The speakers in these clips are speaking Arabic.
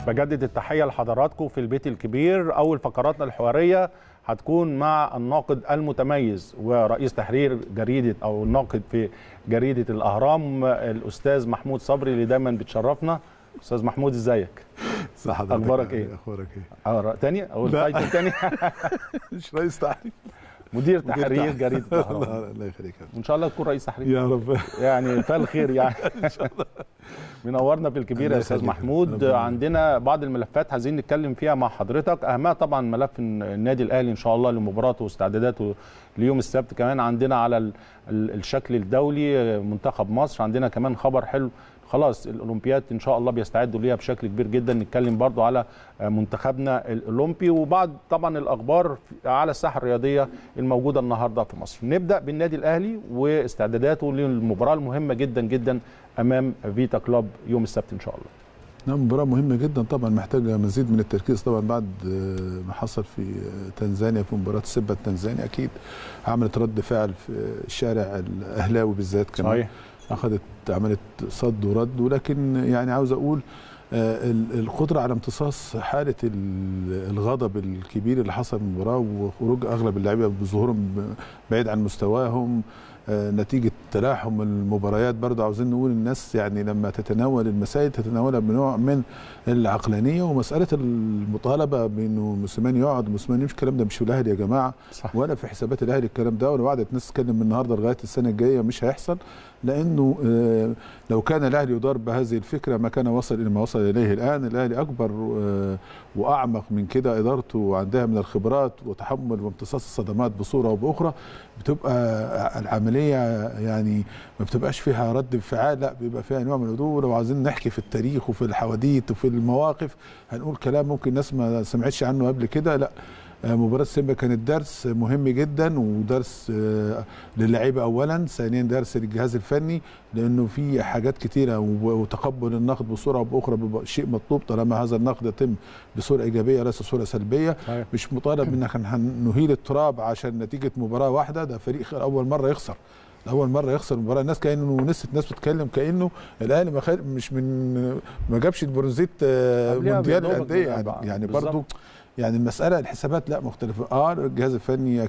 بجدد التحية لحضراتكم في البيت الكبير. أول فقراتنا الحوارية هتكون مع الناقد المتميز ورئيس تحرير جريدة أو الناقد في جريدة الأهرام الأستاذ محمود صبري اللي دايما بتشرفنا. أستاذ محمود ازيك؟ صح حضرتك. أخبارك إيه؟ أخبارك إيه؟ تاني أو تايتل تاني؟ مش رئيس تحرير، مدير تحرير جريدة الأهرام. الله يخليك وإن شاء الله تكون رئيس تحرير يا رب، يعني فالخير يعني. إن شاء الله. منورنا في الكبير يا استاذ محمود. عندنا بعض الملفات عايزين نتكلم فيها مع حضرتك، اهمها طبعا ملف النادي الاهلي ان شاء الله لمباراته واستعداداته ليوم السبت. كمان عندنا على الشكل الدولي منتخب مصر، عندنا كمان خبر حلو خلاص الاولمبياد ان شاء الله بيستعدوا ليها بشكل كبير جدا. نتكلم برضو على منتخبنا الاولمبي وبعض طبعا الاخبار على الساحه الرياضيه الموجوده النهارده في مصر. نبدا بالنادي الاهلي واستعداداته للمباراه المهمه جدا جدا امام فيتا كلوب يوم السبت ان شاء الله. نعم، مباراة مهمة جدا طبعا، محتاجة مزيد من التركيز طبعا بعد ما حصل في تنزانيا في مباراة سيمبا التنزاني. اكيد عملت رد فعل في الشارع الاهلاوي بالذات كمان، صحيح. عملت صد ورد، ولكن يعني عاوز اقول القدرة على امتصاص حالة الغضب الكبير اللي حصل في المباراة وخروج اغلب اللاعبين بظهورهم بعيد عن مستواهم نتيجة تلاحم المباريات. برضه عاوزين نقول الناس يعني لما تتناول المسائل تتناولها بنوع من العقلانية، ومسألة المطالبة بأنه موسيماني يقعد وموسيماني يمشي، الكلام ده مش في الأهلي يا جماعة، صح. ولا في حسابات الأهلي الكلام ده، ولو قعدت ناس تتكلم من النهارده لغاية السنة الجاية مش هيحصل، لأنه لو كان الأهلي يدار بهذه الفكرة ما كان وصل إلى ما وصل إليه الآن. الأهلي أكبر وأعمق من كده، إدارته عندها من الخبرات وتحمل وامتصاص الصدمات بصورة أو بأخرى، بتبقى العملية يعني ما بتبقاش فيها رد انفعال، لا بيبقى فيها نوع من الهدوء. لو عايزين نحكي في التاريخ وفي الحواديت وفي المواقف هنقول كلام ممكن الناس ما سمعتش عنه قبل كده، لا. مباراة سيمبا كانت درس مهم جدا، ودرس للاعيبه اولا، ثانيا درس للجهاز الفني، لانه في حاجات كتيره وتقبل النقد بصوره او باخرى شيء مطلوب طالما هذا النقد يتم بصوره ايجابيه ليس صوره سلبيه. مش مطالب انك نهيل التراب عشان نتيجه مباراه واحده. ده فريق اول مره يخسر، اول مره يخسر المباراه. الناس كانه ناس بتتكلم كانه الاهلي مش من ما جابش البرونزيت مونديال الانديه يعني برضو يعني المساله الحسابات لا مختلفه. الجهاز الفني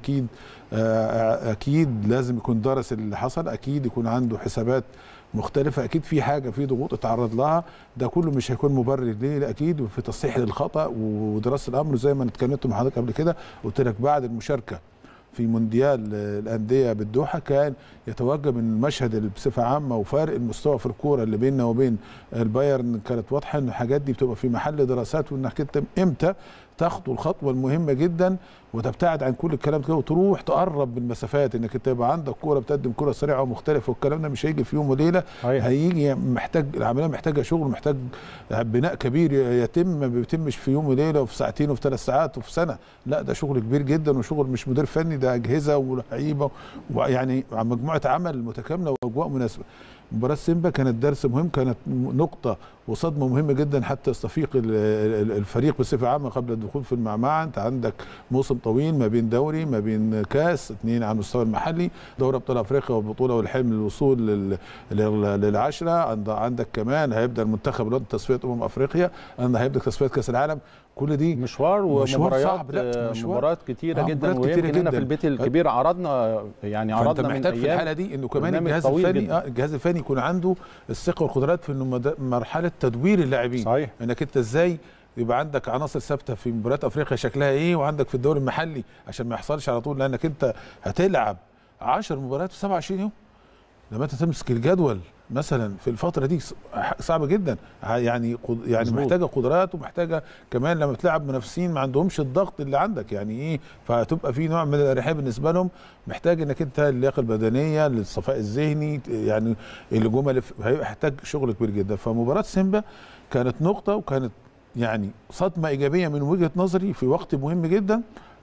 اكيد لازم يكون دارس اللي حصل، اكيد يكون عنده حسابات مختلفه، اكيد في حاجه في ضغوط اتعرض لها، ده كله مش هيكون مبرر ليه، اكيد وفي تصحيح للخطا ودراسه الامر. زي ما اتكلمت مع حضرتك قبل كده قلت لك بعد المشاركه في مونديال الانديه بالدوحه كان يتوجب ان المشهد بصفه عامه وفارق المستوى في الكوره اللي بيننا وبين البايرن كانت واضحه ان الحاجات دي بتبقى في محل دراسات، وانك انت امتى تاخد الخطوه المهمه جدا وتبتعد عن كل الكلام ده وتروح تقرب بالمسافات، انك انت يبقى عندك كوره بتقدم كوره سريعه ومختلفه، والكلام ده مش هيجي في يوم وليله، هيجي محتاج العمليه محتاجه شغل، محتاج بناء كبير يتم، ما بيتمش في يوم وليله وفي ساعتين وفي 3 ساعات وفي سنه، لا ده شغل كبير جدا وشغل مش مدير فني، ده اجهزه ولعيبه ويعني مجموعه عمل متكامله واجواء مناسبه. مباراة سيمبا كانت درس مهم، كانت نقطة وصدمة مهمة جدا حتى يستفيق الفريق بصفة عامة قبل الدخول في المعمعة. أنت عندك موسم طويل ما بين دوري ما بين كاس، 2 على المستوى المحلي، دوري أبطال أفريقيا والبطولة والحلم للوصول لل10. عندك كمان هيبدأ المنتخب له تصفية أفريقيا، هيبدأ تصفية كأس العالم، كل دي مشوار ومباريات مباريات كتيرة جدا، ويمكن هنا في البيت الكبير عرضنا من محتاج في الحالة دي انه كمان الجهاز الفني يكون عنده الثقة والقدرات في انه مرحلة تدوير اللاعبين، صحيح. انك انت ازاي يبقى عندك عناصر ثابته في مباريات افريقيا شكلها ايه، وعندك في الدوري المحلي عشان ما يحصلش على طول، لانك انت هتلعب 10 مباريات في 27 يوم. لما انت تمسك الجدول مثلا في الفتره دي صعبه جدا، يعني محتاجه قدرات، ومحتاجه كمان لما تلعب منافسين ما عندهمش الضغط اللي عندك، يعني ايه، فتبقى في نوع من الاريحيه بالنسبه لهم. محتاج انك انت اللياقه البدنيه، للصفاء الذهني، يعني الجمل هيحتاج شغل كبير جدا. فمباراه سيمبا كانت نقطه، وكانت يعني صدمه ايجابيه من وجهه نظري في وقت مهم جدا،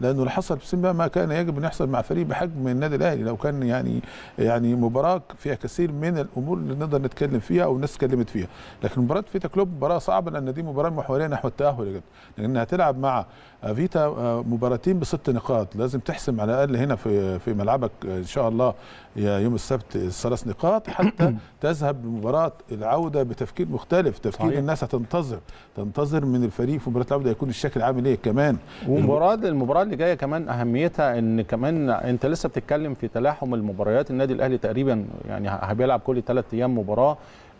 لانه اللي حصل في سيمبا ما كان يجب ان يحصل مع فريق بحجم النادي الاهلي. لو كان يعني مباراه فيها كثير من الامور اللي نقدر نتكلم فيها او الناس اتكلمت فيها، لكن مباراه فيتا كلوب مباراه صعبه لان دي مباراه محوريه نحو التاهل يا جدع، لانها هتلعب مع فيتا مباراتين ب6 نقاط، لازم تحسم على الاقل هنا في ملعبك ان شاء الله يوم السبت 3 نقاط حتى تذهب لمباراه العوده بتفكير مختلف، تفكير صحيح. الناس هتنتظر من الفريق في مباراه العوده يكون الشكل عامل ايه كمان. المباراه اللي جايه كمان اهميتها ان كمان انت لسه بتتكلم في تلاحم المباريات، النادي الاهلي تقريبا يعني بيلعب كل 3 ايام مباراه.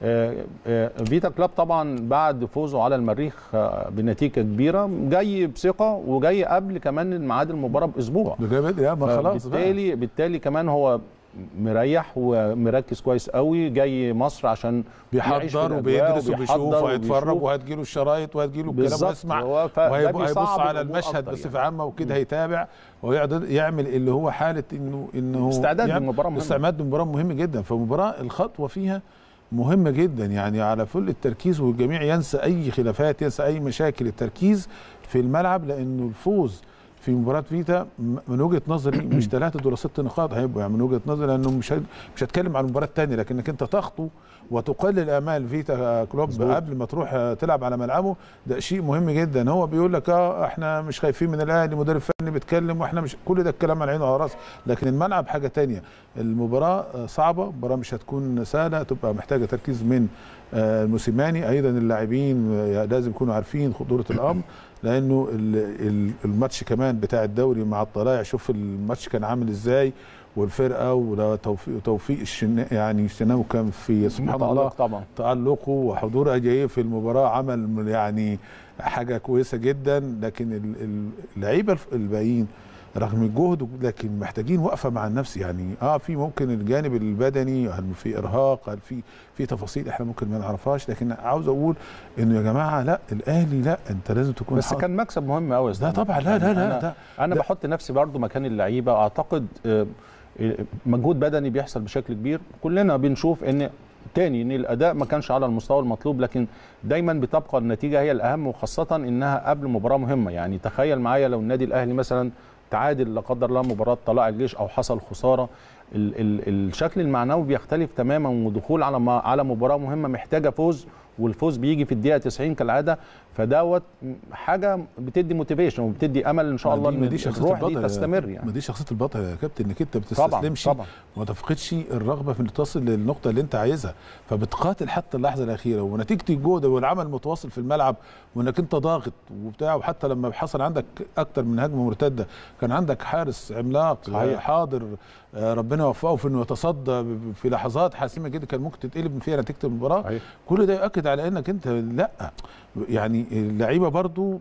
فيتا كلوب طبعا بعد فوزه على المريخ بنتيجه كبيره جاي بثقه، وجاي قبل كمان ميعاد المباراه باسبوع، خلاص بالتالي كمان هو مريح ومركز كويس قوي، جاي مصر عشان بيحضر وبيدرس وبيشوف وهيتفرج وهتجيله الشرايط وهتجيله الكلام ويسمع وهيبص على المشهد بصفه عامه وكده، هيتابع ويقعد يعمل اللي هو حاله انه استعداد للمباراه مهم. استعداد للمباراه مهم جدا، فمباراه الخطوه فيها مهمه جدا يعني على فل التركيز، والجميع ينسى اي خلافات، ينسى اي مشاكل، التركيز في الملعب، لانه الفوز في مباراه فيتا من وجهه نظري مش 3 دول 6 نقاط هيبقوا، يعني من وجهه نظري لانه مش هتكلم عن المباراه الثانيه، لكنك انت تخطو وتقلل امال فيتا كلوب قبل ما تروح تلعب على ملعبه، ده شيء مهم جدا. هو بيقول لك احنا مش خايفين من الاهلي، مدرب فني بيتكلم واحنا مش، كل ده الكلام على عينه وعلى راسه، لكن الملعب حاجه ثانيه. المباراه صعبه، المباراه مش هتكون سهله، هتبقى محتاجه تركيز من الموسيماني، ايضا اللاعبين لازم يكونوا عارفين خطوره الامر، لانه الماتش كمان بتاع الدوري مع الطلائع، شوف الماتش كان عامل ازاي، والفرقه وتوفيق يعني الشناوي كان في سبحان الله طبعا تألقه وحضور اجاييه في المباراه عمل يعني حاجه كويسه جدا، لكن اللعيبه الباقيين رغم الجهد لكن محتاجين وقفه مع النفس، يعني في ممكن الجانب البدني، هل في ارهاق، هل في تفاصيل احنا ممكن ما نعرفهاش، لكن عاوز اقول انه يا جماعه لا، الاهلي لا، انت لازم تكون بس كان مكسب مهم قوي. لا طبعا، لا انا بحط نفسي برضو مكان اللعيبه، اعتقد مجهود بدني بيحصل بشكل كبير، كلنا بنشوف ان ان الاداء ما كانش على المستوى المطلوب، لكن دايما بتبقى النتيجه هي الاهم، وخاصه انها قبل مباراه مهمه. يعني تخيل معايا لو النادي الاهلي مثلا تعادل لا قدر الله مباراه طلائع الجيش او حصل خساره، الشكل المعنوي بيختلف تماما، ودخول على مباراه مهمه محتاجه فوز، والفوز بيجي في الدقيقه 90 كالعاده، فدوت حاجه بتدي موتيفيشن وبتدي امل ان شاء الله ان الروح دي تستمر. يعني ما دي شخصيه البطل يا كابتن، انك انت ما بتستسلمش وما تفقدش الرغبه في ان تصل للنقطه اللي انت عايزها، فبتقاتل حتى اللحظه الاخيره، ونتيجه الجهد والعمل المتواصل في الملعب، وانك انت ضاغط وبتاع، وحتى لما حصل عندك اكتر من هجمه مرتده كان عندك حارس عملاق حاضر ربنا وفقه في انه يتصدى في لحظات حاسمه جدا كان ممكن تتقلب فيها نتيجه المباراه. كل ده يؤكد على انك انت لا، يعني اللعيبه برضو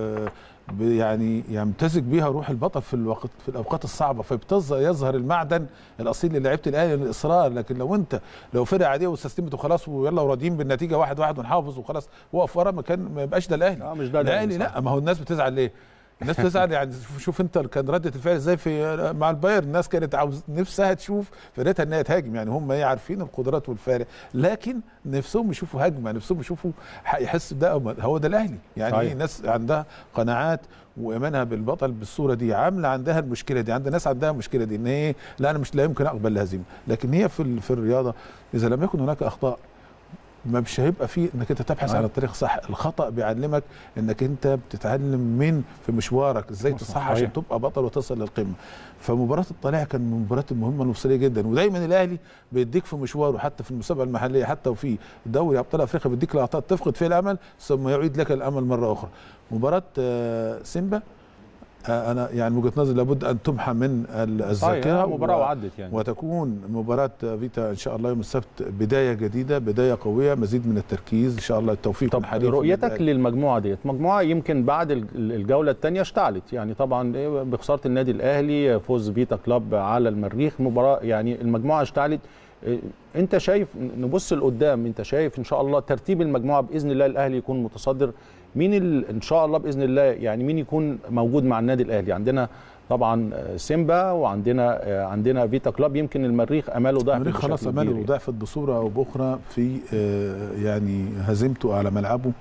يعني يمتزج بيها روح البطل في الاوقات الصعبه، يظهر المعدن الاصيل للاعيبه الاهلي الاصرار. لكن لو فرقه عاديه واستسلمت وخلاص ويلا وراضيين بالنتيجه 1-1 ونحافظ وخلاص وقف ورا، ما يبقاش ده الاهلي. مش ده الاهلي لا، ما هو الناس بتزعل ليه؟ الناس بتزعل يعني شوف انت كان رده الفعل ازاي في مع البايرن، الناس كانت نفسها تشوف فرقتها ان هي تهاجم، يعني هم عارفين القدرات والفارق، لكن نفسهم يشوفوا هجمه، نفسهم يشوفوا يحس ده هو ده الاهلي، يعني الناس عندها قناعات وايمانها بالبطل بالصوره دي، عامله عندها المشكله دي، عند ناس عندها المشكله دي ان هي لا انا لا يمكن اقبل الهزيمه، لكن هي في الرياضه اذا لم يكن هناك اخطاء مش هيبقى فيه انك انت تبحث عن الطريق الصح، الخطا بيعلمك انك انت بتتعلم في مشوارك ازاي تصح عشان تبقى بطل وتصل للقمه. فمباراه الطلائع كان من المباريات المهمه المفصليه جدا، ودايما الاهلي بيديك في مشواره حتى في المسابقه المحليه حتى وفي دوري ابطال افريقيا بيديك لقطات تفقد فيها الامل ثم يعيد لك الامل مره اخرى. مباراه سيمبا انا يعني وجهه نظري لابد ان تمحى من الذاكره مباراه وعدت يعني، وتكون مباراه فيتا ان شاء الله يوم السبت بدايه جديده، بدايه قويه، مزيد من التركيز ان شاء الله، التوفيق. طب رؤيتك للمجموعه ديت، مجموعه يمكن بعد الجوله الثانيه اشتعلت، يعني طبعا بخساره النادي الاهلي، فوز فيتا كلوب على المريخ، مباراه يعني المجموعه اشتعلت. انت شايف نبص لقدام، انت شايف ان شاء الله ترتيب المجموعه باذن الله الاهلي يكون متصدر، مين ان شاء الله باذن الله يعني مين يكون موجود مع النادي الاهلي؟ عندنا طبعا سيمبا وعندنا فيتا كلوب، يمكن المريخ اماله ضعفت، المريخ خلاص اماله ضعفت بصوره او باخرى في يعني هزيمته على ملعبه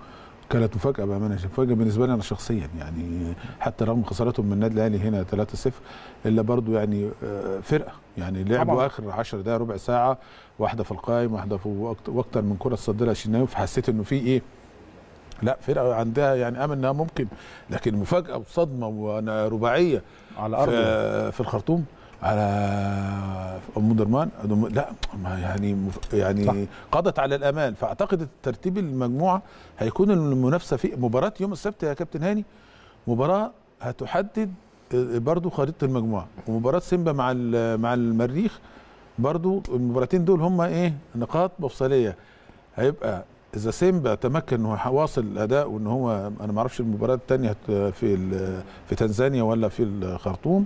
كانت مفاجاه بامانه، مفاجاه بالنسبه لي انا شخصيا يعني، حتى رغم خسارتهم من النادي الاهلي هنا 3-0 الا برضو يعني فرقه يعني لعبوا اخر 10 دقائق ربع ساعه، واحده في القايم واحده في واكتر من كره صدرها الشناوي، فحسيت انه في ايه، لا فرقه عندها يعني امل انها ممكن، لكن مفاجاه وصدمه وانا رباعيه على ارض في الخرطوم على ام درمان، لا يعني صح. قضت على الامال. فاعتقد ترتيب المجموعه هيكون المنافسه في مباراه يوم السبت يا كابتن هاني، مباراه هتحدد برضو خريطه المجموعه، ومباراه سيمبا مع المريخ برضو، المباراتين دول هم ايه نقاط مفصليه. هيبقى اذا سيمبا تمكن انه يواصل الاداء، وان هو انا ما اعرفش المباراه الثانيه في تنزانيا ولا في الخرطوم،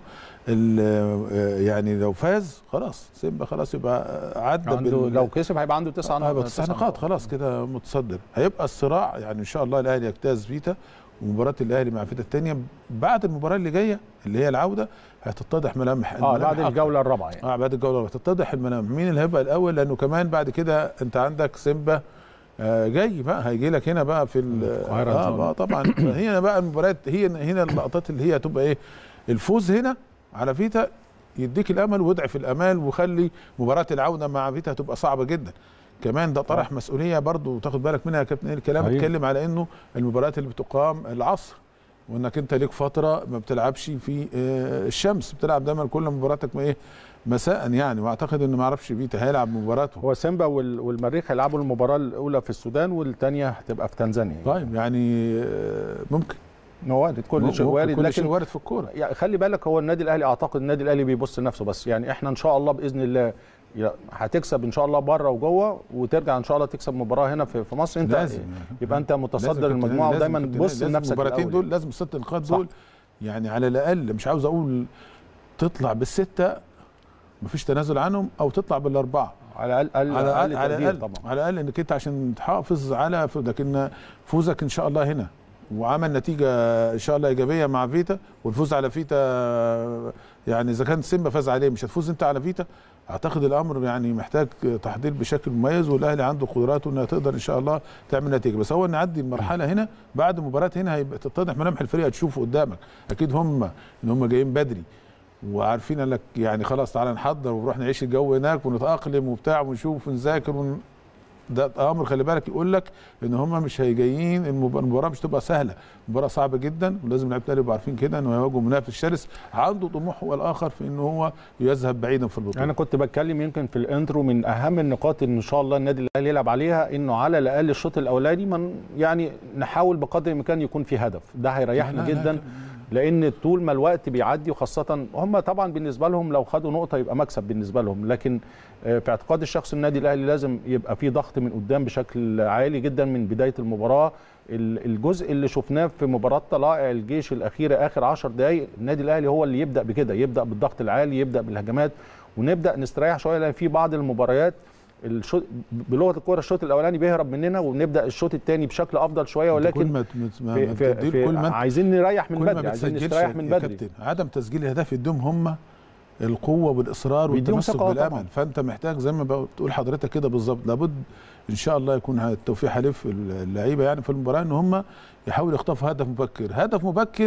يعني لو فاز خلاص سيمبا خلاص يبقى عدى لو كسب هيبقى عنده 9 نقاط، هيبقى 9 نقاط خلاص كده متصدر. هيبقى الصراع يعني ان شاء الله الاهلي يجتاز فيتا، ومباراه الاهلي مع فيتا الثانيه بعد المباراه اللي جايه اللي هي العوده هتتضح ملامح بعد الجوله الرابعه يعني. بعد الجوله الرابعه تتضح الملامح مين اللي هيبقى الاول، لانه كمان بعد كده انت عندك سيمبا جاي بقى، هيجي لك هنا بقى في القاهره بقى طبعا. هنا بقى المباريات، هنا اللقطات اللي هي هتبقى ايه، الفوز هنا على فيتا يديك الامل ويضعف الامال، وخلي مباراه العوده مع فيتا هتبقى صعبه جدا. كمان ده طرح مسؤوليه برضو تاخد بالك منها يا كابتن. الكلام اتكلم على انه المباريات اللي بتقام العصر، وانك انت ليك فتره ما بتلعبش في الشمس، بتلعب دايما كل مباراتك ايه مساء يعني. واعتقد ان ما اعرفش فيتا هيلعب مباراته، هو سيمبا والمريخ هيلعبوا المباراه الاولى في السودان والثانيه هتبقى في تنزانيا. طيب يعني ممكن وارد، كل شيء وارد، كل شيء وارد في الكوره يعني. خلي بالك هو النادي الاهلي، اعتقد النادي الاهلي بيبص لنفسه بس يعني. احنا ان شاء الله باذن الله هتكسب ان شاء الله بره وجوه، وترجع ان شاء الله تكسب مباراه هنا في مصر، انت لازم يبقى انت متصدر المجموعه، ودايما تبص لنفسك. المباراتين دول لازم 6 نقاط دول يعني على الاقل، مش عاوز اقول تطلع بالسته مفيش تنازل عنهم، او تطلع بالاربعه على الاقل على الاقل طبعا، على الاقل انك انت عشان تحافظ على لكن فوزك ان شاء الله هنا وعمل نتيجه ان شاء الله ايجابيه مع فيتا، والفوز على فيتا يعني اذا كان سيمبا فاز عليه مش هتفوز انت على فيتا. اعتقد الامر يعني محتاج تحضير بشكل مميز، والاهلي عنده قدراته انها تقدر ان شاء الله تعمل نتيجه، بس هو نعدي المرحله هنا بعد مباراه هنا هيبقى تتضح ملامح الفريق، هتشوفه قدامك اكيد هم جايين بدري وعارفين انك يعني خلاص تعالى نحضر ونروح نعيش الجو هناك ونتاقلم وبتاع ونشوف ونذاكر ده امر خلي بالك يقول لك ان هم مش هيجيين، المباراه مش تبقى سهله، مباراه صعبه جدا، ولازم لعيبه الاهلي يبقوا عارفين كده انه هيواجهوا منافس شرس عنده طموح هو الاخر في ان هو يذهب بعيدا في البطوله. انا كنت بتكلم يمكن في الانترو من اهم النقاط ان شاء الله النادي الاهلي يلعب عليها، انه على الاقل الشوط الاولاني من يعني نحاول بقدر الامكان يكون في هدف، ده هيريحنا جدا. لان طول ما الوقت بيعدي، وخاصه هم طبعا بالنسبه لهم لو خدوا نقطه يبقى مكسب بالنسبه لهم، لكن في اعتقاد الشخص النادي الاهلي لازم يبقى في ضغط من قدام بشكل عالي جدا من بدايه المباراه. الجزء اللي شفناه في مباراه طلائع الجيش الاخيره اخر 10 دقائق، النادي الاهلي هو اللي يبدا بكده، يبدا بالضغط العالي، يبدا بالهجمات، ونبدا نستريح شويه، لان في بعض المباريات بلغه الكوره الشوط الاولاني بيهرب مننا، ونبدا الشوط الثاني بشكل افضل شويه، ولكن كل ما عايزين نريح من بدري، عايزين نستريح من بدري. عدم تسجيل اهداف يديهم هم القوه والاصرار والتمسك بالامل، فانت محتاج زي ما بتقول حضرتك كده بالظبط، لابد ان شاء الله يكون التوفيق حليف اللعيبه يعني في المباراه ان هم يحاولوا يخطفوا هدف مبكر. هدف مبكر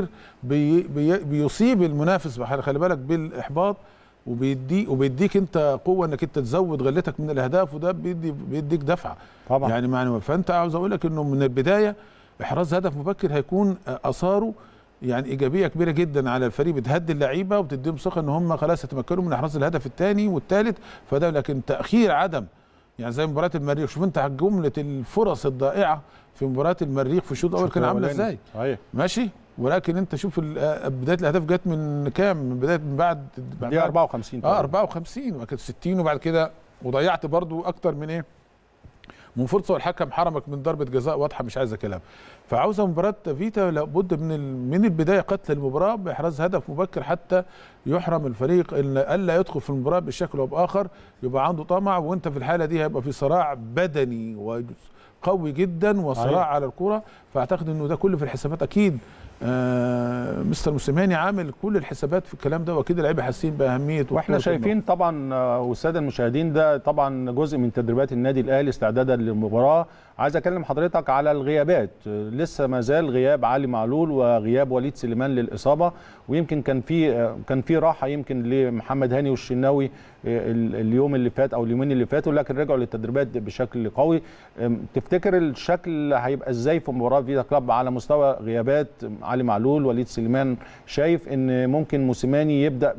بيصيب المنافس خلي بالك بالاحباط، وبيديك انت قوه انك انت تزود غلتك من الاهداف، وده بيديك دفعه طبعا يعني معنويه. فانت عاوز اقول لك انه من البدايه احراز هدف مبكر هيكون اثاره يعني ايجابيه كبيره جدا على الفريق، بتهدي اللعيبه وبتديهم ثقه ان هم خلاص يتمكنوا من احراز الهدف الثاني والثالث. فده لكن تاخير عدم يعني زي مباراه المريخ، شوف انت جمله الفرص الضائعه في مباراه المريخ في الشوط الاول كان عامله ازاي؟ ماشي، ولكن انت شوف بدايه الاهداف جت من كام؟ من بعد 54 54 وكانت 60 وبعد كده، وضيعت برضو اكتر من ايه؟ من فرصه، والحكم حرمك من ضربه جزاء واضحه مش عايزه كلام. فعاوزه مباراه فيتا لابد من البدايه قتل المباراه باحراز هدف مبكر حتى يحرم الفريق ان الا يدخل في المباراه بشكل او باخر، يبقى عنده طمع، وانت في الحاله دي هيبقى في صراع بدني قوي جدا وصراع على الكوره، فاعتقد انه ده كله في الحسابات اكيد. مستر موسيماني عامل كل الحسابات في الكلام ده، واكيد اللعيبه حاسين باهميه. واحنا شايفين طبعا والساده المشاهدين ده طبعا جزء من تدريبات النادي الاهلي استعدادا للمباراه. عايز اكلم حضرتك على الغيابات، لسه ما زال غياب علي معلول وغياب وليد سليمان للاصابه، ويمكن كان في راحه يمكن لمحمد هاني والشناوي اليوم اللي فات او اليومين اللي فاتوا، لكن رجعوا للتدريبات بشكل قوي. تفتكر الشكل هيبقى ازاي في مباراه فيتا كلوب على مستوى غيابات علي معلول وليد سليمان؟ شايف ان ممكن موسيماني يبدا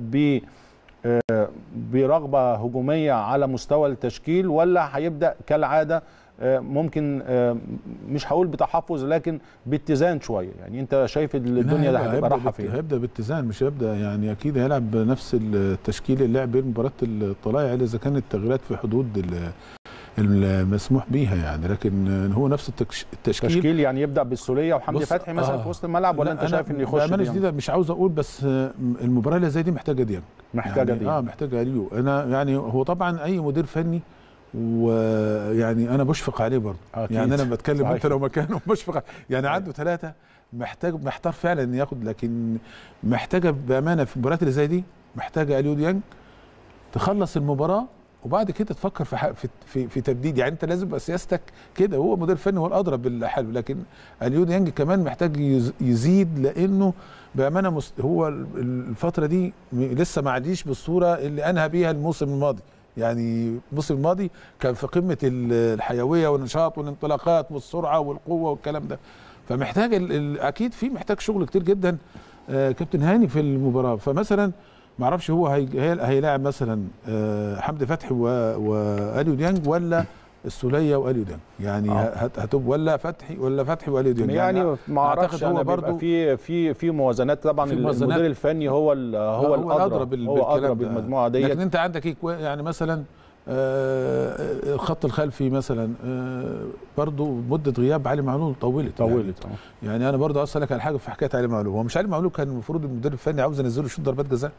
برغبه هجوميه على مستوى التشكيل، ولا هيبدا كالعاده ممكن مش هقول بتحفظ لكن باتزان شويه؟ يعني انت شايف الدنيا ده هتبقى رايحه فين؟ هيبدا باتزان، مش هيبدا يعني اكيد هيلعب بنفس التشكيل اللي لعب بيه مباراه الطلائع اذا كانت التغييرات في حدود المسموح بيها يعني، لكن هو نفس التشكيل. يعني يبدا بالسوليه وحمدي فتحي مثلا في وسط الملعب، ولا انت شايف ان يخش بامانه شديده مش عاوز اقول، بس المباراه اللي زي دي محتاجه ديانج، محتاجه يعني ديانج محتاجه اليو. انا يعني هو طبعا اي مدير فني ويعني انا بشفق عليه برضه، يعني انا بتكلم انت لو مكانه بشفق يعني عنده 3 محتار فعلا ان ياخد، لكن محتاجه بامانه في المباريات اللي زي دي محتاجه اليو ديانج تخلص المباراه وبعد كده تفكر في تبديد. يعني انت لازم يبقى سياستك كده، هو مدير فني هو الادرى بالحل، لكن اليو ديانج كمان محتاج يزيد، لانه بامانه هو الفتره دي لسه ما عاديش بالصوره اللي انهى بيها الموسم الماضي. يعني الموسم الماضي كان في قمه الحيويه والنشاط والانطلاقات والسرعه والقوه والكلام ده، فمحتاج اكيد محتاج شغل كتير جدا كابتن هاني في المباراه. فمثلا ما اعرفش هو هيلاعب مثلا حمدي فتحي واليو ديانج، ولا السوليه واليو ديانج، يعني هتبقى ولا فتحي واليو ديانج، يعني ما اعرفش. هو برضه في موازنات طبعا، المدير الفني هو الادرى بالمجموعه دي. لكن انت عندك يعني مثلا الخط الخلفي مثلا برضه مده غياب علي معلول طولت يعني انا برضه عاوز اسالك على حاجه في حكايه علي معلول. هو مش علي معلول كان المفروض المدير الفني عاوز ينزله يشوط ضربات جزاء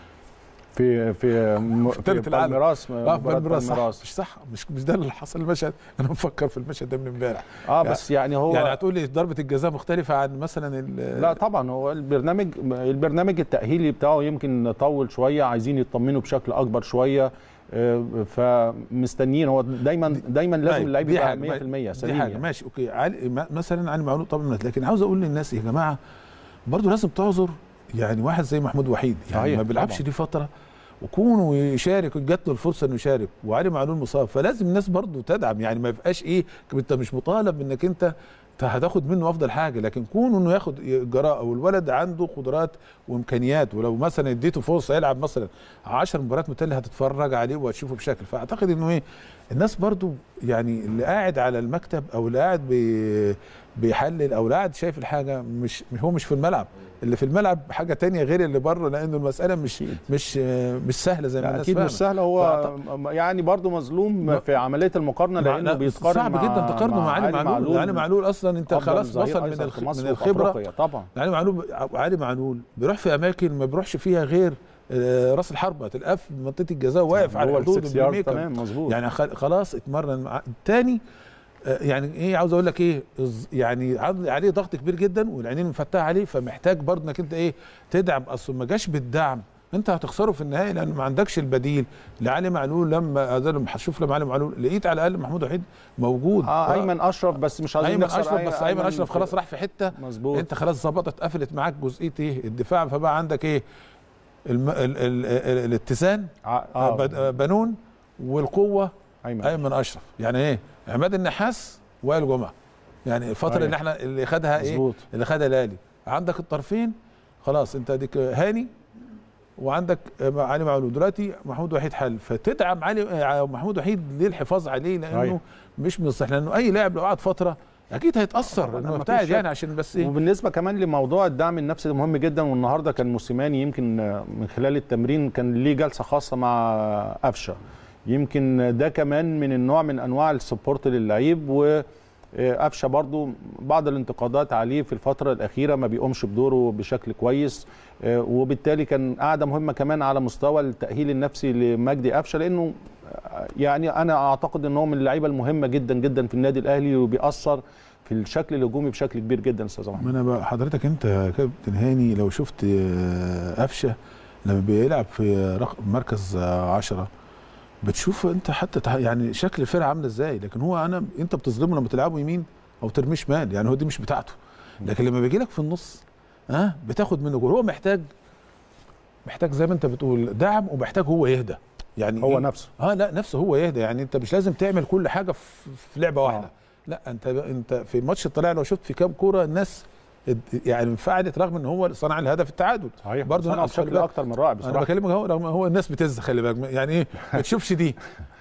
في ثالث العالم بالميراث؟ مش صح، مش ده اللي حصل المشهد. انا بفكر في المشهد ده من امبارح. بس يعني هو يعني هتقول لي ضربه الجزاء مختلفه عن مثلا لا طبعا، هو البرنامج التاهيلي بتاعه يمكن طول شويه، عايزين يطمنوا بشكل اكبر شويه، فمستنيين. هو دايما لازم اللعيب يبقى 100% سليم. دي حاجه يعني. ماشي اوكي، مثلا علي معلول طبعا، لكن عاوز اقول للناس يا جماعه برضه لازم تعذر يعني واحد زي محمود وحيد، يعني ما بيلعبش دي فتره وكونه يشارك، جات له الفرصه انه يشارك، وعلي معلول مصاب، فلازم الناس برضه تدعم. يعني ما يبقاش انت مش مطالب انك انت هتاخد منه افضل حاجه، لكن كونه انه ياخد جراءه، والولد عنده قدرات وامكانيات، ولو مثلا اديته فرصه يلعب مثلا 10 مباريات متتاليه هتتفرج عليه وهتشوفه بشكل. فاعتقد انه الناس برضه يعني اللي قاعد على المكتب او اللي قاعد بيحلل او اللي قاعد شايف الحاجه مش في الملعب، اللي في الملعب حاجه تانية غير اللي بره، لانه المساله مش سهله زي ما الناس اكيد مش سهله. هو يعني برضه مظلوم في عمليه المقارنه، لانه بيتقارن صعب جدا تقارنه مع علي معلول. علي معلول اصلا انت خلاص وصل من الخبره طبعا. علي معلول بيروح في اماكن ما بيروحش فيها غير راس الحربه، تلقف منطقه الجزاء واقف على حدود الميكا، تمام مظبوط. يعني خلاص اتمرن مع الثاني. يعني عاوز اقول لك يعني عليه ضغط كبير جدا والعينين مفتحه عليه، فمحتاج برضه انك انت تدعم. اصل ما جاش بالدعم انت هتخسره في النهايه، لان ما عندكش البديل لعلي معلول. لما هشوف لما علي معلول لقيت على الاقل محمود وحيد موجود، ايمن اشرف، بس مش عايزين نخسر ايمن اشرف خلاص راح في حته مظبوط. انت خلاص ظبطت قفلت معاك جزئيه الدفاع، فبقى عندك الاتزان بنون، والقوه ايمن اشرف. يعني عماد النحاس وائل جمعه، يعني الفتره اللي احنا اللي خدها اللي خدها الاهلي. عندك الطرفين خلاص، انت اديك هاني وعندك علي معلول، دلوقتي محمود وحيد حل، فتدعم محمود وحيد للحفاظ عليه، لانه مش من الصح، لانه اي لاعب لو قعد فتره اكيد هيتاثر انه يبتعد، يعني عشان بس وبالنسبه كمان لموضوع الدعم النفسي ده مهم جدا. والنهارده كان موسيماني يمكن من خلال التمرين كان ليه جلسه خاصه مع قفشه، يمكن ده كمان من النوع من انواع السبورت للعيب، قفشه برضو بعض الانتقادات عليه في الفتره الاخيره، ما بيقومش بدوره بشكل كويس، وبالتالي كان قاعده مهمه كمان على مستوى التاهيل النفسي لمجدي قفشه، لانه يعني انا اعتقد ان هو من اللعيبه المهمه جدا جدا في النادي الاهلي، وبيأثر في الشكل الهجومي بشكل كبير جدا. استاذ محمد، ما انا حضرتك انت يا كابتن هاني لو شفت قفشه لما بيلعب في مركز 10 بتشوف انت حتى يعني شكل الفرقه عامله ازاي، لكن هو انت بتظلمه لما تلعبه يمين او ترميه شمال، يعني هو دي مش بتاعته. لكن لما بيجي لك في النص بتاخد منه جول. هو محتاج زي ما انت بتقول دعم، ومحتاج هو يهدى، يعني هو نفسه لا نفسه هو يهدى. يعني انت مش لازم تعمل كل حاجه في لعبه واحده. لا انت في ماتش الطلائع لو شفت في كام كوره الناس يعني انفعلت رغم ان هو صنع الهدف التعادل. صحيح، برضه صنع بشكل اكتر من رائع بصراحه. انا بكلمك هو الناس بتز، خلي بالك يعني ايه ما بتشوفش دي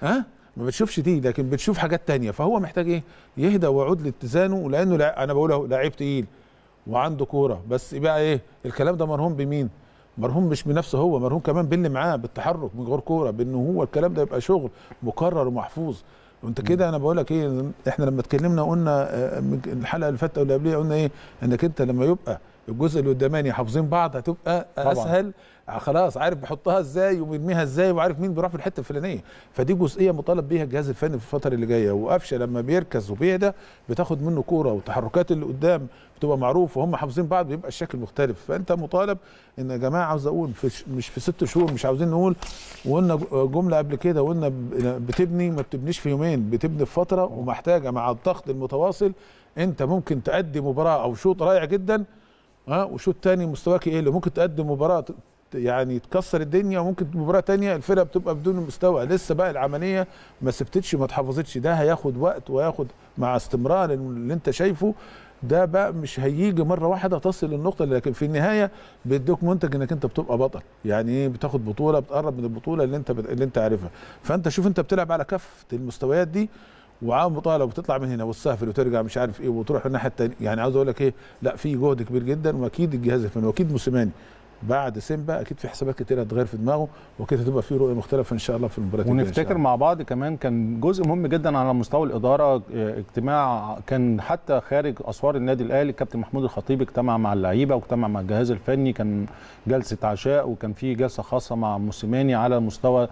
ما بتشوفش دي، لكن بتشوف حاجات تانية. فهو محتاج ايه يهدى ويعود لاتزانه، لانه انا بقوله لعيب تقيل وعنده كوره، بس بقى ايه الكلام ده مرهون بمين؟ مرهون مش بنفسه هو، مرهون كمان باللي معاه، بالتحرك من غير كوره، بانه هو الكلام ده يبقى شغل مكرر ومحفوظ. وانت كده انا بقول لك ايه، احنا لما اتكلمنا قلنا الحلقه اللي فاتت او اللي قبلها قلنا ايه، انك انت لما يبقى الجزء اللي قداماني حافظين بعض هتبقى طبعا اسهل، خلاص عارف بيحطها ازاي وبيرميها ازاي وعارف مين بيروح في الحته الفلانيه. فدي جزئيه مطالب بيها الجهاز الفني في الفتره اللي جايه. وقفشه لما بيركز وبيهدى بتاخد منه كوره، وتحركات اللي قدام بتبقى معروف وهم حافظين بعض، بيبقى الشكل مختلف. فانت مطالب ان يا جماعه، عاوز اقول مش في 6 شهور، مش عاوزين نقول، وقلنا جمله قبل كده، وقلنا بتبني ما بتبنيش في يومين، بتبني في فتره، ومحتاجه مع الضغط المتواصل. انت ممكن تأدي مباراه او شوط رائع جدا وشوط تاني مستواك يقل، ممكن تقدم مباراه يعني تكسر الدنيا، وممكن مباراه تانية الفرقه بتبقى بدون مستوى. لسه بقى العمليه ما ثبتتش ما اتحفظتش، ده هياخد وقت وياخد مع استمرار اللي انت شايفه ده بقى مش هيجي مره واحده تصل للنقطه، لكن في النهايه بيدوك منتج انك انت بتبقى بطل. يعني ايه؟ بتاخد بطوله، بتقرب من البطوله اللي انت عارفها. فانت شوف انت بتلعب على كافه المستويات دي، وعام بطاله وبتطلع من هنا وتسافر وترجع مش عارف ايه وتروح الناحيه الثانيه. يعني عاوز اقول لك ايه، لا في جهد كبير جدا، واكيد الجهاز الفني واكيد موسيماني بعد سيمبا اكيد في حسابات كتيره هتغير في دماغه، وكده هتبقى في رؤيه مختلفه ان شاء الله في المباراه. ونفتكر مع بعض كمان كان جزء مهم جدا على مستوى الاداره، اجتماع كان حتى خارج اسوار النادي الاهلي، الكابتن محمود الخطيب اجتمع مع اللعيبه واجتمع مع الجهاز الفني، كان جلسه عشاء، وكان في جلسه خاصه مع موسيماني على مستوى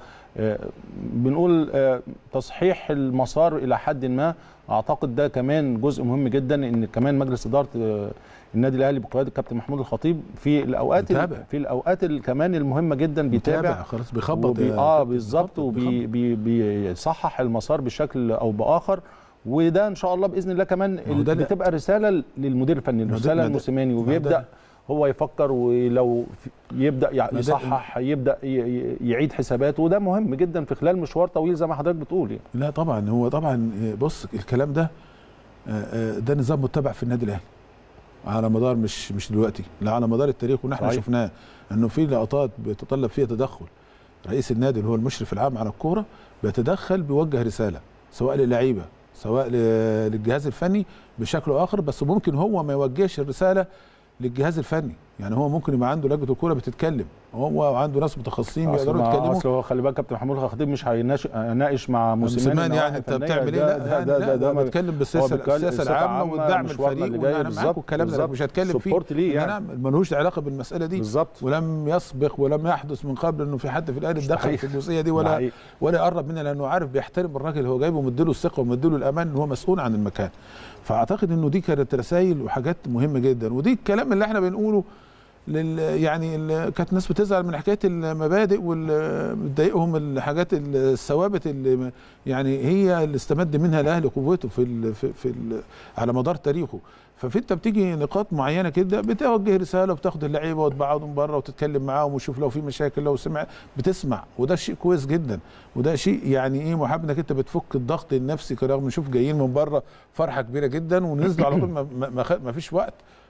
بنقول تصحيح المسار الى حد ما. اعتقد ده كمان جزء مهم جدا، ان كمان مجلس اداره النادي الاهلي بقياده الكابتن محمود الخطيب في الاوقات كمان المهمه جدا بيتابع، خلاص بيخبط بالظبط، وبيصحح المسار بشكل او باخر. وده ان شاء الله باذن الله كمان بتبقى رساله للمدير الفني، رساله موسيماني، وبيبدا هو يفكر، ولو يبدا يصحح، يبدا يعيد حساباته، وده مهم جدا في خلال مشوار طويل زي ما حضرتك بتقول يعني. لا طبعا، هو طبعا بص الكلام ده نظام متبع في النادي الاهلي على مدار مش دلوقتي، لا على مدار التاريخ. ونحن شفناه انه في لقطات بيتطلب فيها تدخل رئيس النادي اللي هو المشرف العام على الكوره، بيتدخل بيوجه رساله سواء للعيبه سواء للجهاز الفني بشكل اخر، بس ممكن هو ما يوجهش الرساله للجهاز الفني. يعني هو ممكن يبقى عنده لجنه الكوره بتتكلم، هو عنده ناس متخصصين بيقدروا يتكلموا. اصل هو خلي بالك كابتن محمود الخطيب مش هيناقش مع موسيماني يعني انت بتعمل ايه. ده بيتكلم بالسياسه العامه والدعم الفريق والكلام ده مش هتكلم فيه يعني ملوش علاقه بالمساله دي بالظبط. ولم يسبق ولم يحدث من قبل انه في حد في الاهلي دخل في الجزئيه دي ولا يقرب منها، لانه عارف بيحترم الراجل اللي هو جايبه ومديله الثقه ومديله الامان ان هو مسؤول عن المكان. فاعتقد انه دي كانت رسائل وحاجات مهمه جدا، ودي الكلام اللي احنا بنقوله يعني كانت الناس بتزعل من حكايه المبادئ واللي بتضايقهم الحاجات الثوابت اللي يعني هي اللي استمد منها الاهلي قوته في على مدار تاريخه. فانت بتيجي نقاط معينه كده بتوجه رساله وبتاخد اللعيبه وتبعدهم بره وتتكلم معاهم وتشوف لو في مشاكل، لو بتسمع، وده شيء كويس جدا، وده شيء يعني ايه محب انك انت بتفك الضغط النفسي. رغم نشوف جايين من بره فرحه كبيره جدا ونزلوا على طول ما فيش وقت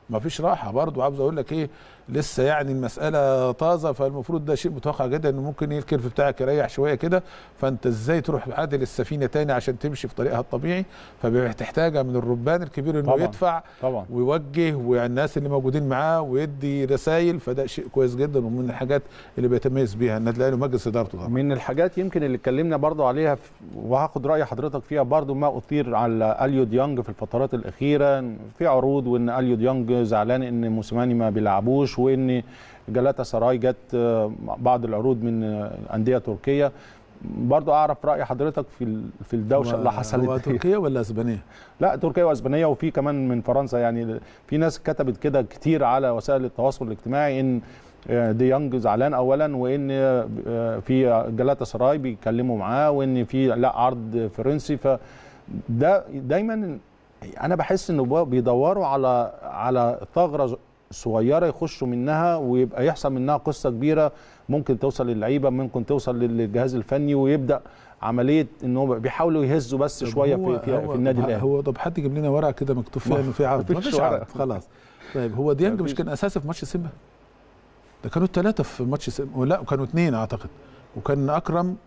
ما فيش راحه برضو. عاوز اقول لك ايه، لسه يعني المساله طازه، فالمفروض ده شيء متوقع جدا انه ممكن ايه الكيرف بتاعك يريح شويه كده، فانت ازاي تروح عادل السفينه تاني عشان تمشي في طريقها الطبيعي، فبتحتاجها من الربان الكبير انه يدفع طبعا ويوجه والناس اللي موجودين معاه ويدي رسائل، فده شيء كويس جدا ومن الحاجات اللي بيتميز بيها النادي الاهلي ومجلس ادارته طبعا. من الحاجات يمكن اللي اتكلمنا برضو عليها وهاخد راي حضرتك فيها برضو، ما اثير على اليو ديانج في الفترات الاخيره في عروض، وان اليو ديانج زعلان ان موسيماني ما بيلعبوش، وان جلاتا سراي جت بعض العروض من انديه تركيه. برضو اعرف راي حضرتك في الدوشه اللي حصلت. هو تركيا ولا اسبانيا؟ لا تركيا واسبانيا، وفي كمان من فرنسا. يعني في ناس كتبت كده كتير على وسائل التواصل الاجتماعي ان ديانج زعلان اولا، وان في جلاتا سراي بيتكلموا معاه، وان في لا عرض فرنسي. فده دايما انا بحس انه بيدوروا على ثغره صغيره يخشوا منها، ويبقى يحصل منها قصه كبيره ممكن توصل للعيبه، ممكن توصل للجهاز الفني، ويبدا عمليه ان هو بيحاولوا يهزوا بس شويه في النادي الاهلي. هو طب حد يجيب لنا ورقه كده مكتوب فيها انه في عرض؟ مفيش عرض خلاص. طيب هو ديانج مش كان اساسي في ماتش سيمبا؟ ده كانوا الثلاثه في ماتش سيمبا، لا كانوا اثنين اعتقد، وكان اكرم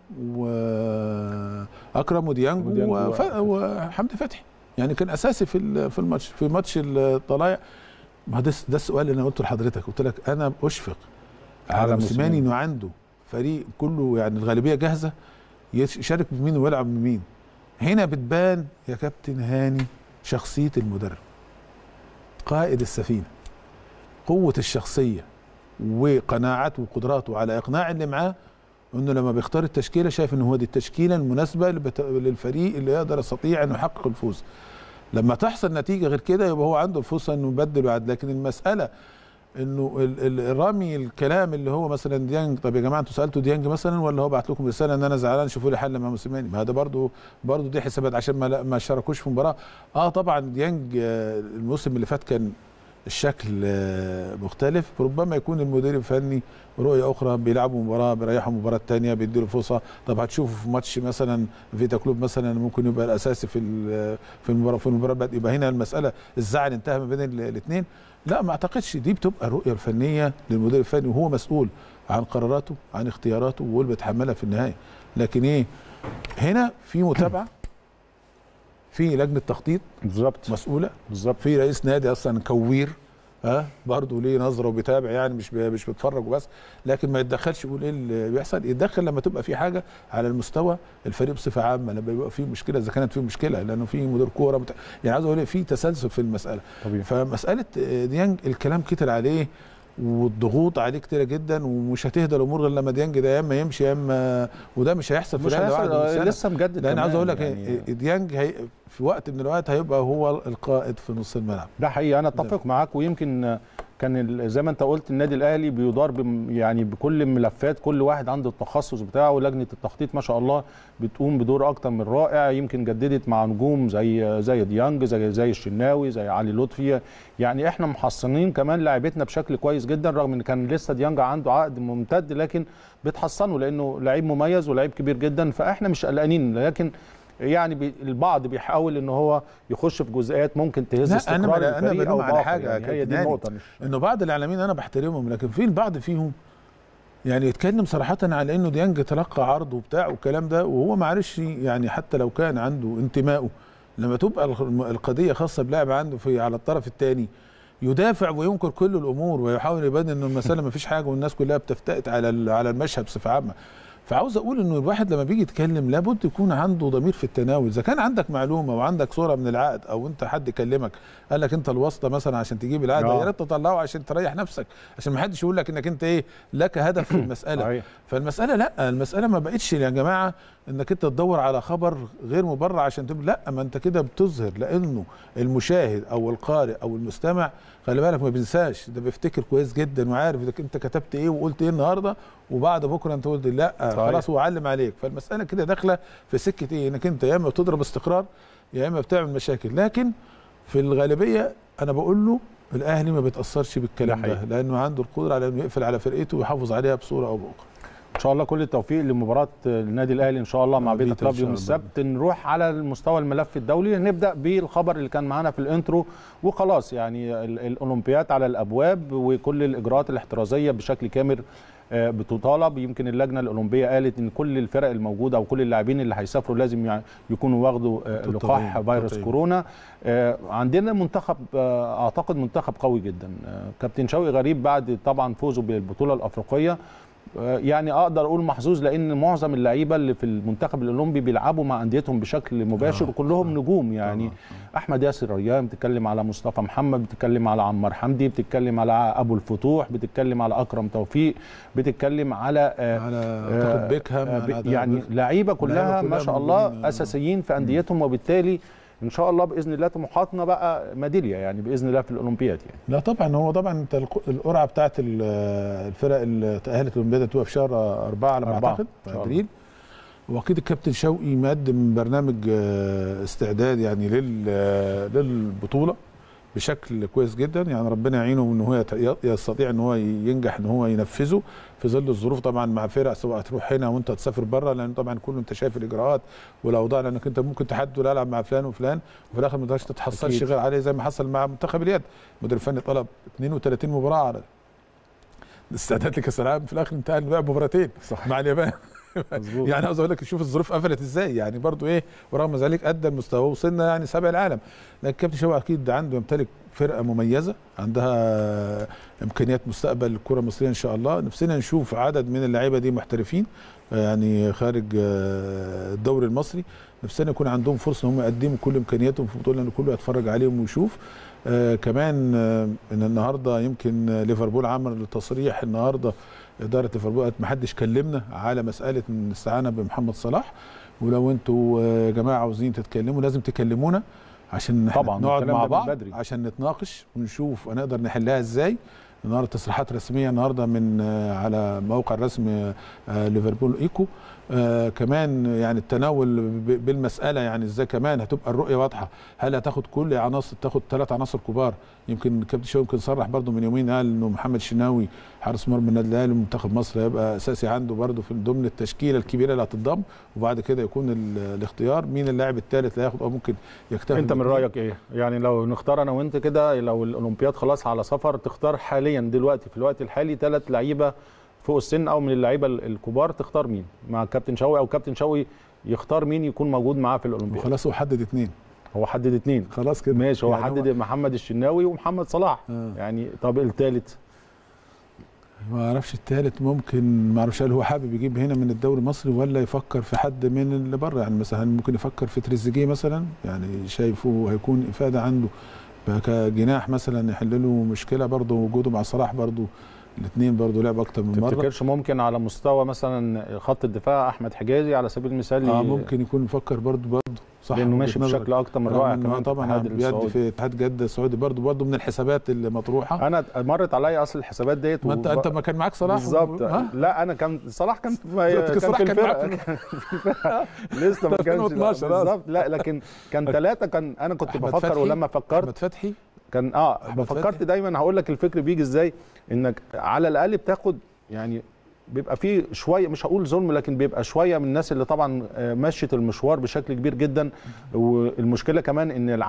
وديانج وحمدي فتحي، يعني كان اساسي في ماتش الطلايع. ما ده السؤال اللي انا قلته لحضرتك، قلت لك انا اشفق على موسيماني انه عنده فريق كله يعني الغالبيه جاهزه يشارك بمين ويلعب بمين. هنا بتبان يا كابتن هاني شخصيه المدرب، قائد السفينه، قوه الشخصيه وقناعته وقدراته على اقناع اللي معاه انه لما بيختار التشكيله شايف انه هو دي التشكيله المناسبه للفريق اللي يقدر يستطيع انه يحقق الفوز. لما تحصل نتيجه غير كده يبقى هو عنده الفرصه انه يبدل ويعد. لكن المساله انه الرامي الكلام اللي هو مثلا ديانج، طب يا جماعه انتوا سالتوا ديانج مثلا ولا هو بعت لكم رساله ان انا زعلان شوفوا لي حل مع موسيماني؟ ما هذا برضه دي حسابات عشان ما شاركوش في مباراه. طبعا ديانج الموسم اللي فات كان الشكل مختلف، ربما يكون المدير الفني رؤيه اخرى، بيلعبوا مباراه بيريحوا مباراه ثانيه بيديله فرصه. طب هتشوفوا في ماتش مثلا فيتا كلوب مثلا ممكن يبقى الاساسي في المباراه بعد، يبقى هنا المساله الزعل انتهى ما بين الاثنين. لا ما اعتقدش، دي بتبقى الرؤيه الفنيه للمدير الفني وهو مسؤول عن قراراته عن اختياراته واللي بيتحملها في النهايه. لكن ايه هنا في متابعه، في لجنه تخطيط بالظبط مسؤوله بالظبط، في رئيس نادي اصلا كوير برضه ليه نظره وبيتابع، يعني مش بيتفرج وبس، لكن ما يتدخلش يقول ايه اللي بيحصل. يتدخل لما تبقى في حاجه على المستوى الفريق بصفه عامه، لما يبقى في مشكله اذا كانت في مشكله، لانه في مدير كوره يعني عاوز اقول في تسلسل في المساله طبيعي. فمساله ديانج الكلام كتر عليه والضغوط عليه كتيره جدا، ومش هتهدى الامور غير لما ديانج ده يا اما يمشي يا اما، وده مش هيحصل في الاهلي لسه مجدد. لان عاوز اقول لك يعني ديانج في وقت من الوقت هيبقى هو القائد في نص الملعب. ده حقيقي، انا اتفق معاك. ويمكن كان زي ما انت قلت النادي الاهلي بيدار يعني بكل الملفات، كل واحد عنده التخصص بتاعه، ولجنه التخطيط ما شاء الله بتقوم بدور اكتر من رائع. يمكن جددت مع نجوم زي ديانج، زي الشناوي، زي علي لطفي. يعني احنا محصنين كمان لاعبتنا بشكل كويس جدا، رغم ان كان لسه ديانج عنده عقد ممتد، لكن بتحصنه لانه لعيب مميز ولعيب كبير جدا، فاحنا مش قلقانين. لكن يعني البعض بيحاول ان هو يخش في جزئيات ممكن تهز استقرار الفريق او على حاجه يعني هي دي النقطه. انه بعض الاعلاميين انا بحترمهم، لكن في البعض فيهم يعني يتكلم صراحه على انه ديانج تلقى عرض وبتاع والكلام ده، وهو معلش يعني حتى لو كان عنده انتمائه، لما تبقى القضيه خاصه بلاعب عنده على الطرف الثاني يدافع وينكر كل الامور ويحاول يبان انه المساله ما فيش حاجه والناس كلها بتفتئت على المشهد بصفه عامه. فعاوز اقول انه الواحد لما بيجي يتكلم لابد يكون عنده ضمير في التناول. اذا كان عندك معلومه وعندك صوره من العقد، او انت حد يكلمك قال لك انت الواسطه مثلا عشان تجيب العقد، يا ريت تطلعه عشان تريح نفسك، عشان ما حدش يقول لك انك انت ايه لك هدف في المساله. فالمساله لا، المساله ما بقتش يا جماعه انك انت تدور على خبر غير مبرر عشان لا، ما انت كده بتظهر، لانه المشاهد او القارئ او المستمع خلي بالك ما بينساش، ده بيفتكر كويس جدا وعارف اذا انت كتبت ايه وقلت ايه النهارده، وبعد بكره انت قلت لا خلاص هو علم عليك. فالمساله كده داخله في سكه ايه، انك انت يا اما بتضرب استقرار يا اما بتعمل مشاكل. لكن في الغالبيه انا بقول له الاهلي ما بيتاثرش بالكلام ده، لانه عنده القدره على انه يقفل على فرقته ويحافظ عليها بصوره او باخرى. ان شاء الله كل التوفيق لمباراه النادي الاهلي ان شاء الله مع بيتا كلوب يوم السبت. نروح على المستوى الملف الدولي، نبدا بالخبر اللي كان معانا في الانترو وخلاص. يعني الاولمبياد على الابواب وكل الاجراءات الاحترازيه بشكل كامل بتطالب. يمكن اللجنه الاولمبيه قالت ان كل الفرق الموجوده او كل اللاعبين اللي هيسافروا لازم يكونوا واخدوا لقاح فيروس كورونا. عندنا منتخب اعتقد منتخب قوي جدا. كابتن شوقي غريب بعد طبعا فوزه بالبطوله الافريقيه يعني اقدر اقول محظوظ، لان معظم اللعيبه اللي في المنتخب الاولمبي بيلعبوا مع انديتهم بشكل مباشر وكلهم نجوم. يعني احمد ياسر ريان، بتتكلم على مصطفى محمد، بتتكلم على عمار حمدي، بتتكلم على ابو الفتوح، بتتكلم على اكرم توفيق، بتتكلم على بيكهام، يعني لعيبه كلها ما شاء الله اساسيين في انديتهم. وبالتالي ان شاء الله باذن الله طموحاتنا بقى ميداليه يعني باذن الله في الاولمبياد. يعني لا طبعا هو طبعا انت القرعه بتاعت الفرق اللي تاهلت الاولمبياد هتبقى في شهر 4 على ما اعتقد في ابريل. واكيد الكابتن شوقي مقدم برنامج استعداد يعني للبطوله بشكل كويس جدا. يعني ربنا يعينه ان هو يستطيع ان هو ينجح ان هو ينفذه في ظل الظروف طبعا مع فرق، سواء تروح هنا وانت تسافر بره، لان طبعا كله انت شايف الاجراءات والاوضاع، لانك انت ممكن تحدد العب مع فلان وفلان وفي الاخر ما تقدرش تتحصلش غير عليه، زي ما حصل مع منتخب اليد. المدير الفني طلب 32 مباراه على الاستعداد لكاس العالم، في الاخر انتهى بقى مباراتين مع اليابان. يعني عاوز اقول لك شوف الظروف قفلت ازاي يعني برضو ايه، ورغم ذلك ادى المستوى وصلنا يعني سابع العالم. لكن كابتن شوقي اكيد عنده يمتلك فرقه مميزه عندها امكانيات مستقبل الكره المصريه ان شاء الله. نفسنا نشوف عدد من اللعيبه دي محترفين يعني خارج الدوري المصري، نفسنا يكون عندهم فرصه ان هم يقدموا كل امكانياتهم في البطوله، لان كله يتفرج عليهم ويشوف. كمان ان النهارده يمكن ليفربول عمل تصريح النهارده، اداره ليفربول ما حدش كلمنا على مساله الاستعانه بمحمد صلاح، ولو انتوا يا جماعه عاوزين تتكلموا لازم تكلمونا عشان طبعا نقعد مع بعض عشان نتناقش ونشوف هنقدر نحلها ازاي. النهارده تصريحات رسميه النهارده من على موقع الرسمي ليفربول ايكو. كمان يعني التناول بالمساله يعني ازاي كمان هتبقى الرؤيه واضحه، هل هتاخد كل عناصر، تاخد 3 عناصر كبار. يمكن كابتن شوقي يمكن صرح برده من يومين قال انه محمد الشناوي حارس مرمى النادي الاهلي ومنتخب مصر هيبقى اساسي عنده برده في ضمن التشكيله الكبيره اللي هتتضم، وبعد كده يكون الاختيار مين اللاعب الثالث اللي هياخد او ممكن يكتفي. انت من رايك ايه؟ يعني لو نختار انا وانت كده، لو الاولمبياد خلاص على سفر، تختار حاليا دلوقتي في الوقت الحالي 3 لعيبه فوق السن او من اللعيبه الكبار، تختار مين مع كابتن شوقي، او كابتن شوقي يختار مين يكون موجود معاه في الاولمبياد؟ خلاص هو حدد 2. هو حدد 2 خلاص كده ماشي. هو يعني حدد محمد الشناوي ومحمد صلاح. يعني طب الثالث ما اعرفش. الثالث ممكن ما اعرفش هل هو حابب يجيب هنا من الدوري المصري ولا يفكر في حد من اللي بره. يعني مثلا ممكن يفكر في تريزيجيه مثلا، يعني شايفه هيكون افاده عنده كجناح مثلا يحل له مشكله برضه وجوده مع صلاح. برضه الاثنين برضه لعب اكتر من مره. تفتكرش ممكن على مستوى مثلا خط الدفاع احمد حجازي على سبيل المثال؟ ممكن يكون يفكر برضه صح، لانه ماشي بشكل اكتر من رائع كمان طبعا بيد في اتحاد جده السعودي برضه من الحسابات اللي مطروحه. انا مرت عليا اصل الحسابات ديت ما انت ما كان معاك صلاح بالظبط. لا انا كان صلاح كان في الفرقه لسه ما كانش بالظبط. لا لكن كان 3 كان انا كنت بفكر، ولما فكرت احمد فتحي كان فكرت دايما هقول لك الفكر بيجي ازاي، انك على الاقل بتاخد يعني بيبقى فيه شويه، مش هقول ظلم، لكن بيبقى شويه من الناس اللي طبعا مشت المشوار بشكل كبير جدا. والمشكله كمان ان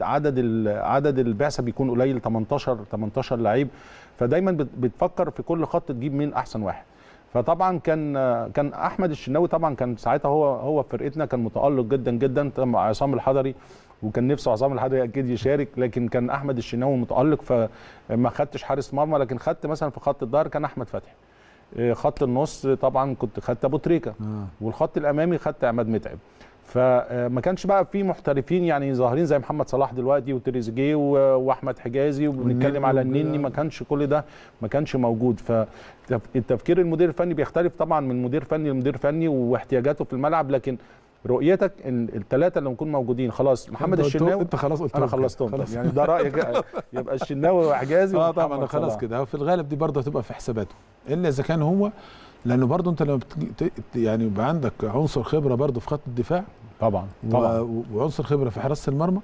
عدد البعثه بيكون قليل، 18 لعيب، فدايما بتفكر في كل خط تجيب مين احسن واحد. فطبعا كان احمد الشناوي طبعا كان ساعتها هو في فرقتنا كان متالق جدا جدا مع عصام الحضري، وكان نفسه عصام الحضري اكيد يشارك، لكن كان احمد الشناوي متالق فما خدتش حارس مرمى، لكن خدت مثلا في خط الظهر كان احمد فتحي. خط النص طبعا كنت خدت ابو تريكه، والخط الامامي خدت عماد متعب. فما كانش بقى في محترفين يعني ظاهرين زي محمد صلاح دلوقتي وتريزيجيه واحمد حجازي، وبنتكلم على النني، ما كانش كل ده ما كانش موجود. فالتفكير المدير الفني بيختلف طبعا من مدير فني لمدير فني واحتياجاته في الملعب، لكن رؤيتك ان ال3 اللي نكون موجودين خلاص. محمد الشناوي انت خلاص قلت انا خلصتهم يعني ده رايك يبقى الشناوي وحجازي طبعا انا خلاص كده. في الغالب دي برضه هتبقى في حساباته، الا اذا كان هو، لانه برضه انت لما يعني يبقى عندك عنصر خبره برضه في خط الدفاع طبعا وعنصر خبره في حراسه المرمى،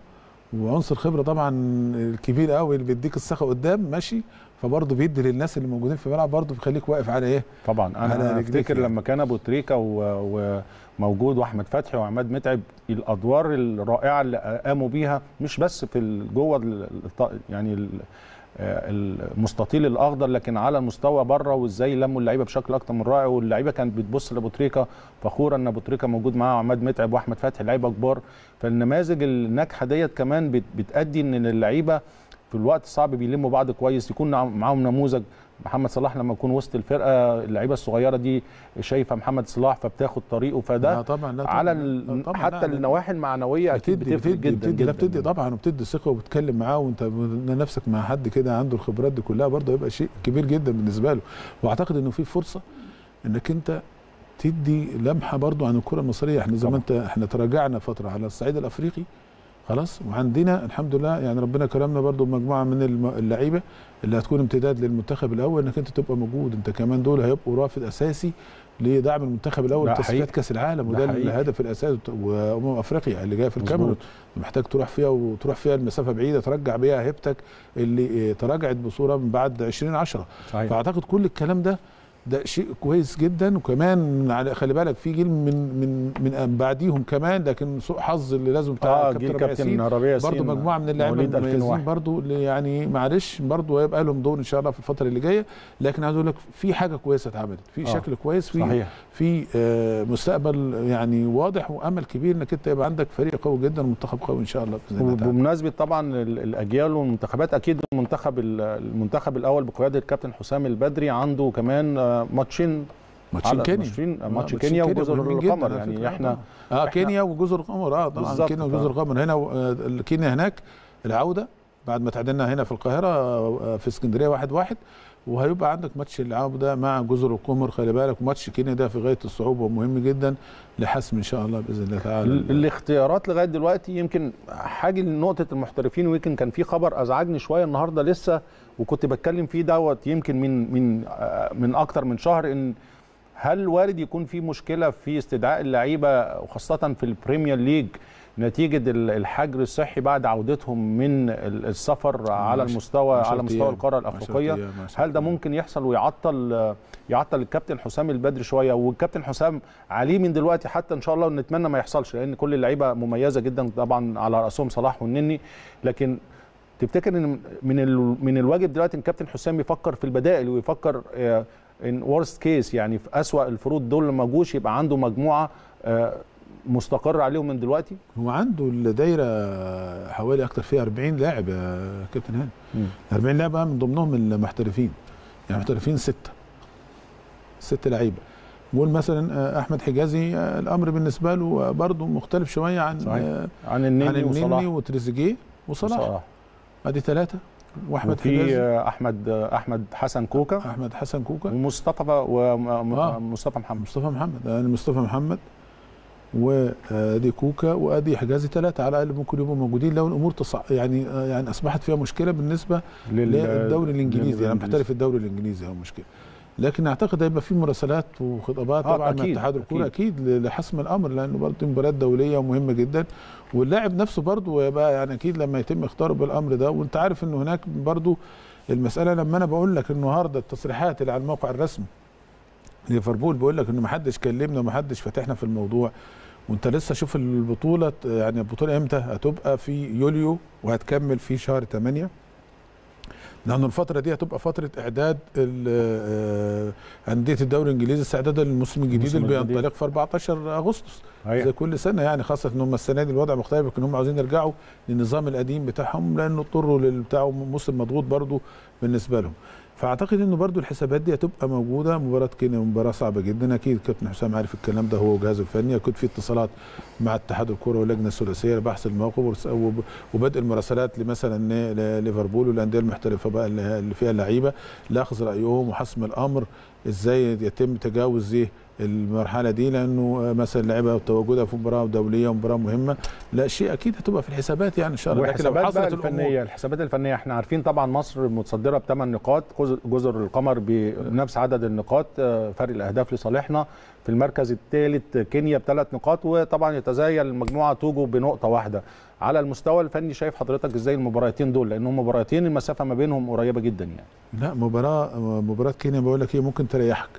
وعنصر خبره طبعا الكبير قوي اللي بيديك الثقه قدام ماشي، فبرضه بيدي للناس اللي موجودين في الملعب برضه بيخليك واقف على ايه؟ طبعا انا افتكر يعني. لما كان ابو تريكه وموجود واحمد فتحي وعماد متعب، الادوار الرائعه اللي قاموا بيها مش بس في جوه يعني المستطيل الاخضر، لكن على المستوى بره، وازاي لموا اللعيبه بشكل اكتر من رائع، واللعيبه كانت بتبص لابو تريكه فخوره ان ابو تريكه موجود معاه عماد متعب واحمد فتحي لعيبه كبار. فالنماذج الناجحه ديت كمان بتادي ان اللعيبه في الوقت الصعب بيلموا بعض كويس، يكون معاهم نموذج. محمد صلاح لما يكون وسط الفرقه اللعيبه الصغيره دي شايفه محمد صلاح فبتاخد طريقه، فده لا طبعا لا على طبعا حتى النواحي المعنويه اكيد بتفرق جدا جدا. بتدي طبعا، وبتدي ثقه وبتتكلم معاه وانت نفسك مع حد كده عنده الخبرات دي كلها، برضه هيبقى شيء كبير جدا بالنسبه له. واعتقد انه في فرصه انك انت تدي لمحه برضه عن الكره المصريه. احنا زي ما احنا تراجعنا فتره على الصعيد الافريقي خلاص، وعندنا الحمد لله يعني ربنا كرمنا برضو بمجموعه من اللعيبه اللي هتكون امتداد للمنتخب الاول، انك انت تبقى موجود. انت كمان دول هيبقوا رافد اساسي لدعم المنتخب الاول تصفيات كاس العالم، وده الهدف الاساسي. افريقيا اللي جايه في الكاميرون محتاج تروح فيها، وتروح فيها المسافه بعيده ترجع بيها هيبتك اللي تراجعت بصوره من بعد 2010. فاعتقد كل الكلام ده شيء كويس جدا. وكمان خلي بالك في جيل من بعديهم كمان، لكن سوء حظ اللي لازم بتاع كابتن ربيع ياسين برضه مجموعه من اللاعبين المميزين برضه اللي يعني معلش برضه هيبقى لهم دور ان شاء الله في الفتره اللي جايه. لكن عايز اقول لك في حاجه كويسه اتعملت، في شكل كويس، في مستقبل يعني واضح وامل كبير انك انت يبقى عندك فريق قوي جدا ومنتخب قوي ان شاء الله باذن الله. وبمناسبه طبعا الاجيال والمنتخبات، اكيد المنتخب الاول بقياده الكابتن حسام البدري عنده كمان ماتشين ماتش كينيا وجزر القمر. يعني احنا كينيا وجزر القمر طبعا كينيا وجزر القمر هنا كينيا هناك العوده بعد ما تعادلنا هنا في القاهره في اسكندريه 1-1، وهيبقى عندك ماتش العوده مع جزر القمر. خلي بالك وماتش كينيا ده في غايه الصعوبه ومهم جدا لحسم ان شاء الله باذن الله تعالى. الاختيارات لغايه دلوقتي يمكن حاجه لنقطه المحترفين، ويمكن كان في خبر ازعجني شويه النهارده لسه وكنت بتكلم فيه دوت يمكن من اكتر من شهر، ان هل وارد يكون في مشكله في استدعاء اللعيبه وخاصه في البريمير ليج نتيجه الحجر الصحي بعد عودتهم من السفر على مستوى القاره الافريقيه؟ هل ده ممكن يحصل ويعطل الكابتن حسام البدري شويه؟ والكابتن حسام عليه من دلوقتي حتى ان شاء الله ونتمنى ما يحصلش، لان كل اللعيبه مميزه جدا طبعا على راسهم صلاح والنني. لكن تفتكر ان من الواجب دلوقتي ان الكابتن حسام يفكر في البدائل ويفكر ان ورست كيس، يعني في اسوأ الفروض دول لما جوش يبقى عنده مجموعه مستقر عليهم من دلوقتي؟ هو عنده الدايره حوالي اكتر فيها 40 لاعب يا كابتن هاني. 40 لاعب من ضمنهم المحترفين، يعني محترفين 6 لعيبه. نقول مثلا احمد حجازي الامر بالنسبه له برضه مختلف شويه عن النني وتريزيجيه وصلاح. ادي 3. واحمد حجازي احمد حسن كوكا ومصطفى مصطفى محمد وادي كوكا وادي حجازي 3 على الاقل ممكن يبقوا موجودين لو الامور يعني اصبحت فيها مشكله بالنسبه للدوري الانجليزي، يعني محترف الدوري الانجليزي هو مشكله. لكن اعتقد هيبقى في مراسلات وخطابات طبعا من اتحاد الكوره اكيد لحسم الامر، لانه برضه مباراه دوليه ومهمه جدا، واللاعب نفسه برضه هيبقى يعني اكيد لما يتم اختاره بالامر ده. وانت عارف انه هناك برضه المساله لما انا بقول لك النهارده التصريحات اللي على الموقع الرسمي ليفربول بيقول لك انه ما حدش كلمنا وما حدش فتحنا في الموضوع، وانت لسه شوف البطوله، يعني البطوله امتى هتبقى؟ في يوليو وهتكمل في شهر 8، لأن الفترة دي هتبقى فترة إعداد أندية الدوري الإنجليزي استعدادا للموسم الجديد اللي بينطلق في 14 أغسطس زي كل سنة. يعني خاصة إن هم السنة دي الوضع مختلف، لكن هم عاوزين يرجعوا للنظام القديم بتاعهم لأنه اضطروا بتاعه موسم مضغوط برضه بالنسبة لهم. فاعتقد انه برضو الحسابات دي هتبقى موجوده. مباراه كينيا مباراه صعبه جدا، اكيد كابتن حسام عارف الكلام ده هو وجهازه الفني. اكيد في اتصالات مع اتحاد الكره واللجنه الثلاثيه لبحث الموقف وبدء المراسلات مثلا ليفربول والانديه المحترفه بقى اللي فيها اللعيبه لاخذ رايهم وحسم الامر ازاي يتم تجاوز المرحله دي، لانه مثلا لعبها تواجدها في مباراه دوليه ومباراه مهمه، لا شيء اكيد هتبقى في الحسابات يعني ان شاء الله. لكن لو حصلت الفنيه، الحسابات الفنيه احنا عارفين طبعا مصر متصدره ب8 نقاط، جزر القمر بنفس عدد النقاط، فرق الاهداف لصالحنا. في المركز الثالث كينيا ب3 نقاط، وطبعا يتزايل المجموعه توجو بنقطه واحده. على المستوى الفني شايف حضرتك ازاي المباراتين دول؟ لانهم مباراتين المسافه ما بينهم قريبه جدا يعني. لا مباراه كينيا بقول لك ايه ممكن تريحك.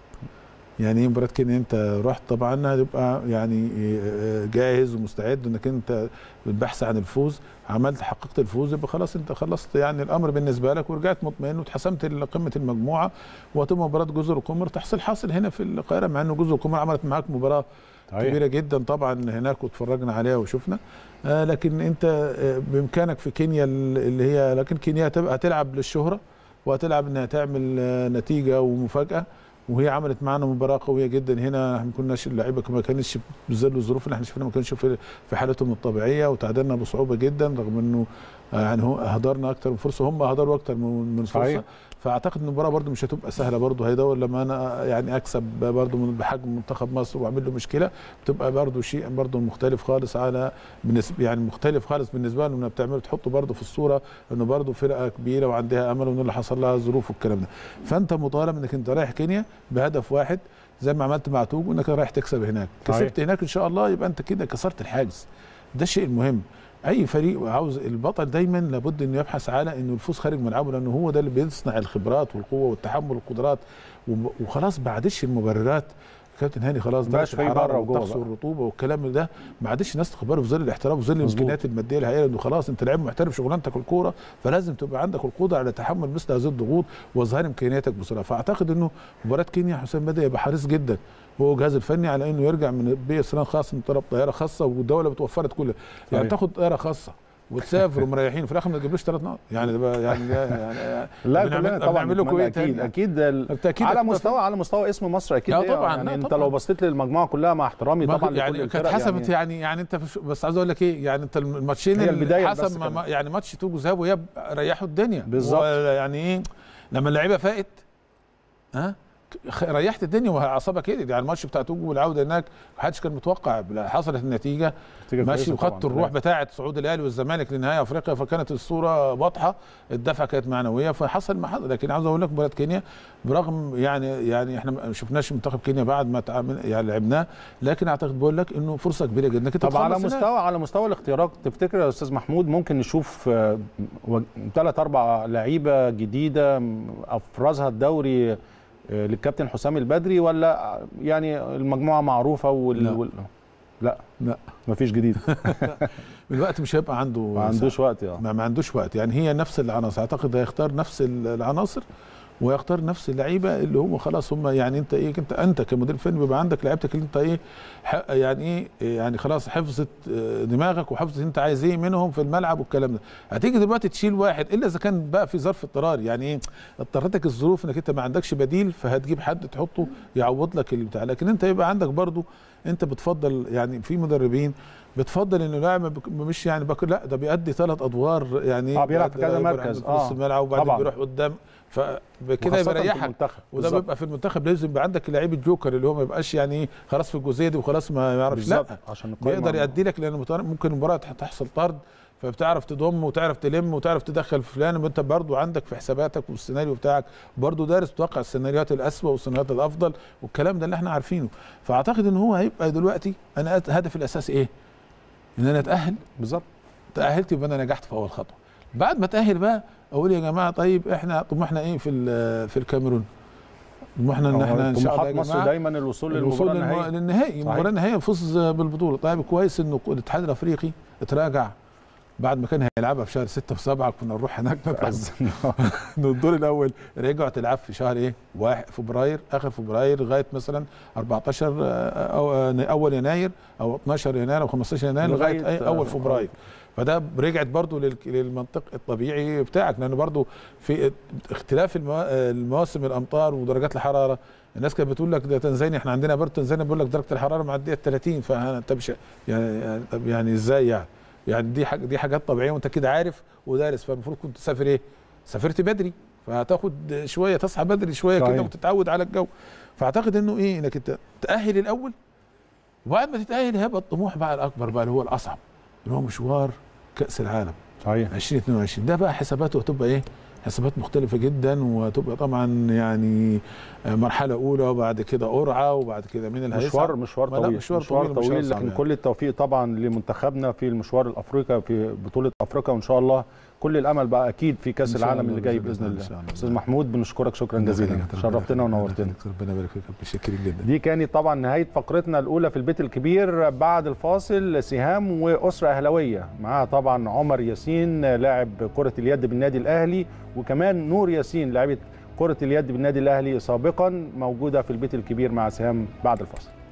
يعني ايه مباراه كينيا؟ انت رحت طبعا هتبقى يعني جاهز ومستعد انك انت بالبحث عن الفوز، عملت حققت الفوز، يبقى خلاص انت خلصت يعني الامر بالنسبه لك ورجعت مطمئن واتحسمت قمه المجموعه، وهتبقى مباراه جزر القمر تحصل حاصل هنا في القاهره، مع انه جزر القمر عملت معاك مباراه كبيره جدا طبعا هناك واتفرجنا عليها وشفنا. لكن انت بامكانك في كينيا اللي هي، لكن كينيا هتلعب للشهره وهتلعب انها تعمل نتيجه ومفاجاه، وهي عملت معانا مباراه قويه جدا هنا. احنا ما كناش اللعيبه ما كانتش بظل الظروف اللي احنا شفناها، ما كانش في حالتهم الطبيعيه، وتعادلنا بصعوبه جدا رغم انه يعني هدرنا اكتر من فرصه، هم هدروا اكتر من فرصه. صحيح. فاعتقد ان المباراه برده مش هتبقى سهله، برده هيدور لما انا يعني اكسب برده بحجم منتخب مصر واعمل له مشكله، بتبقى برده شيء برده مختلف خالص على بالنسبه يعني مختلف خالص بالنسبه لهم، بتعمله تحطه برده في الصوره انه برده فرقه كبيره وعندها امل وان اللي حصل لها ظروف والكلام ده. فانت مطالب انك انت رايح كينيا بهدف واحد زي ما عملت مع توجو، انك رايح تكسب هناك. كسبت هناك ان شاء الله يبقى انت كده كسرت الحاجز، ده الشيء المهم. اي فريق عاوز البطل دايما لابد انه يبحث على انه الفوز خارج ملعبه، لانه هو ده اللي بيصنع الخبرات والقوه والتحمل والقدرات، وخلاص ما عادش المبررات. كابتن هاني خلاص درجه الحراره والطقس والرطوبه والكلام ده ما عادش الناس تخبره في ظل الاحتراف وفي ظل الامكانيات الماديه الهائله، انه خلاص انت لاعب محترف شغلانتك الكوره، فلازم تبقى عندك القدره على تحمل مثل هذه الضغوط واظهار امكانياتك بسرعه. فاعتقد انه مباراه كينيا حسام بدأ يبقى حريص جدا هو الجهاز الفني على انه يرجع من بيئه خاص من طرف طياره خاصه، والدوله بتوفرت كل يعني تاخد طياره خاصه وتسافر ومريحين في الاخر ما تجيبلوش 3 نقط يعني لا كلنا طبعا بنعمل لكم ايه اكيد على مستوى اسم مصر اكيد طبعا يعني انت لو بصيت للمجموعه كلها مع احترامي طبعا يعني كانت حسمت يعني انت بس عايز اقول لك ايه يعني انت الماتشين اللي حسم يعني ماتش توجو ذهاب وهي ريحوا الدنيا بالظبط. يعني ايه لما اللعيبه فاقت ريحت الدنيا واعصابك كده يعني الماتش بتاع توجو والعوده هناك محدش كان متوقع، حصلت النتيجه ماشي وخدت الروح بتاعه صعود الاهلي والزمالك لنهائي افريقيا، فكانت الصوره واضحه، الدفعه كانت معنويه، فحصل ما حصل. لكن عاوز اقول لك مباراه كينيا برغم يعني احنا ما شفناش منتخب كينيا بعد ما يعني لعبناه، لكن اعتقد بقول لك انه فرصه كبيره جدا انك طب على مستوى الاختيارات تفتكر يا استاذ محمود ممكن نشوف 3 4 لعيبه جديده افرزها الدوري للكابتن حسام البدري، ولا يعني المجموعه معروفه لا مفيش جديد؟ الوقت مش هيبقى عنده، ما عندوش وقت ما عندوش وقت يعني هي نفس العناصر، اعتقد هيختار نفس العناصر ويختار نفس اللعيبه اللي هم خلاص هم يعني انت ايه انت كمدير فني بيبقى عندك لعيبتك اللي انت ايه يعني ايه يعني خلاص حفظت دماغك وحفظت انت عايز ايه منهم في الملعب والكلام ده. هتيجي دلوقتي تشيل واحد الا اذا كان بقى في ظرف اضطراري، يعني ايه اضطرتك الظروف انك انت ما عندكش بديل فهتجيب حد تحطه يعوض لك اللي بتاع، لكن انت يبقى عندك برضو انت بتفضل يعني في مدربين بتفضل انه لاعب مش يعني لا ده بيأدي 3 ادوار يعني بيلعب في كذا مركز في نص الملعب وبعدين بيروح قدام، فبكده يريحك. وده بيبقى في المنتخب لازم يبقى عندك لعيب الجوكر اللي هو ما يبقاش يعني خلاص في الجزئيه دي وخلاص ما يعرفش، لا عشان بيقدر يأدي لك، لان ممكن المباراه تحصل طرد فبتعرف تضم وتعرف تلم وتعرف تدخل فلان، وانت برضو عندك في حساباتك والسيناريو بتاعك برضو دارس توقع السيناريوهات الاسوأ والسيناريوهات الافضل والكلام ده اللي احنا عارفينه. فاعتقد ان هو هيبقى دلوقتي انا هدفي الاساسي ايه؟ ان انا اتاهل. بالظبط. تاهلت يبقى انا نجحت في اول خطوه. بعد ما اتاهل بقى اقول يا جماعه طيب احنا طموحنا ايه في الكاميرون؟ طموحنا ان احنا ان شاء الله يا جماعه مصر دايما الوصول للمباراه النهائي المباراه النهائيه الفوز بالبطوله. طيب كويس انه الاتحاد الافريقي اتراجع بعد ما كان هيلعبها في شهر 6 و7 كنا نروح هناك الدور الاول، رجعوا تلعب في شهر ايه؟ 1 فبراير اخر فبراير لغايه مثلا 14 او اول يناير او 12 يناير او 15 يناير لغايه اول فبراير. فده رجعت برضو للمنطق الطبيعي بتاعك، لان برضو في اختلاف المواسم الامطار ودرجات الحراره. الناس كانت بتقول لك ده تنزانيا، احنا عندنا برضو تنزانيا بيقول لك درجه الحراره معديه 30، فانت مش يعني ازاي يعني دي حاجات طبيعيه وانت كده عارف ودارس، فالمفروض كنت تسافر ايه؟ سافرت بدري فهتاخد شويه، تصحى بدري شويه كده وتتعود على الجو. فاعتقد انه ايه، انك انت تاهل الاول، وبعد ما تتاهل هيبقى الطموح بقى الاكبر بقى اللي هو الاصعب، اللي هو مشوار كاس العالم صحيح 2022. ده بقى حساباته هتبقى ايه، حسابات مختلفة جدا، وهتبقى طبعا يعني مرحلة أولى وبعد كده قرعة وبعد كده مين اللي هيصعد. مشوار طويل، مشوار طويل لكن يعني. كل التوفيق طبعا لمنتخبنا في المشوار الأفريقي في بطولة أفريقيا، وإن شاء الله كل الأمل بقى أكيد في كأس العالم اللي جاي بإذن الله. أستاذ محمود بنشكرك شكرا جزيلا، شرفتنا ونورتنا. ربنا يبارك فيك، متشكرين جدا. دي كانت طبعا نهاية فقرتنا الأولى في البيت الكبير. بعد الفاصل سهام وأسرة أهلاوية، معاها طبعا عمر ياسين لاعب كرة اليد بالنادي الأهلي، وكمان نور ياسين لاعبة كرة اليد بالنادي الأهلي سابقا، موجودة في البيت الكبير مع سهام بعد الفاصل.